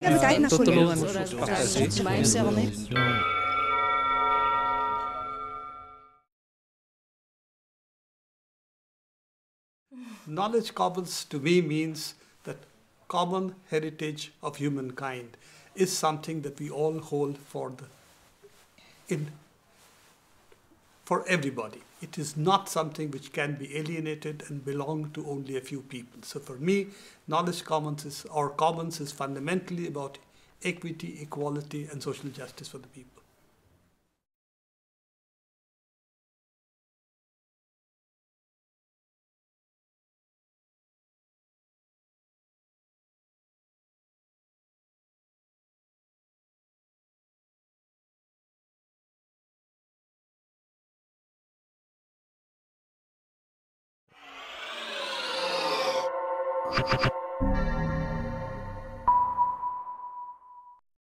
Tutulungan Knowledge commons to me means that common heritage of humankind is something that we all hold for everybody. It is not something which can be alienated and belong to only a few people. So for me, knowledge commons is fundamentally about equity, equality, and social justice for the people.